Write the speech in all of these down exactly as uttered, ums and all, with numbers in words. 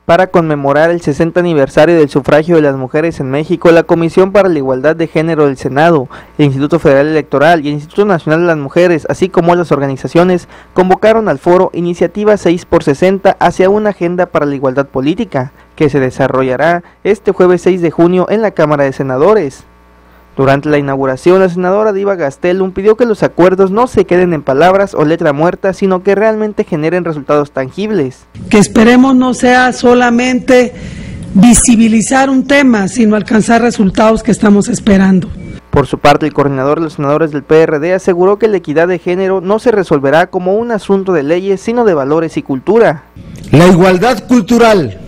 Para conmemorar el sesenta aniversario del sufragio de las mujeres en México, la Comisión para la Igualdad de Género del Senado, el Instituto Federal Electoral y el Instituto Nacional de las Mujeres, así como las organizaciones, convocaron al foro Iniciativa seis por sesenta hacia una agenda para la igualdad política, que se desarrollará este jueves seis de junio en la Cámara de Senadores. Durante la inauguración, la senadora Diva Gastelum pidió que los acuerdos no se queden en palabras o letra muerta, sino que realmente generen resultados tangibles. Que esperemos no sea solamente visibilizar un tema, sino alcanzar resultados que estamos esperando. Por su parte, el coordinador de los senadores del P R D aseguró que la equidad de género no se resolverá como un asunto de leyes, sino de valores y cultura. La igualdad cultural,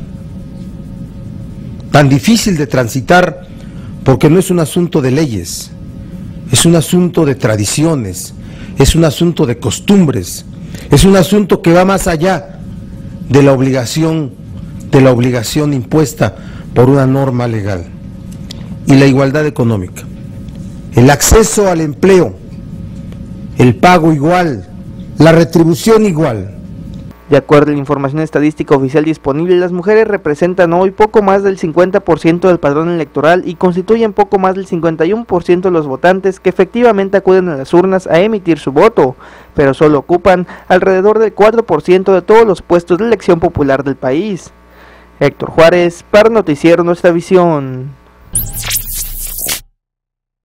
tan difícil de transitar, porque no es un asunto de leyes, es un asunto de tradiciones, es un asunto de costumbres, es un asunto que va más allá de la obligación, de la obligación impuesta por una norma legal. Y la igualdad económica, el acceso al empleo, el pago igual, la retribución igual. De acuerdo a la información estadística oficial disponible, las mujeres representan hoy poco más del cincuenta por ciento del padrón electoral y constituyen poco más del cincuenta y uno por ciento de los votantes que efectivamente acuden a las urnas a emitir su voto, pero solo ocupan alrededor del cuatro por ciento de todos los puestos de elección popular del país. Héctor Juárez, para Noticiero Nuestra Visión.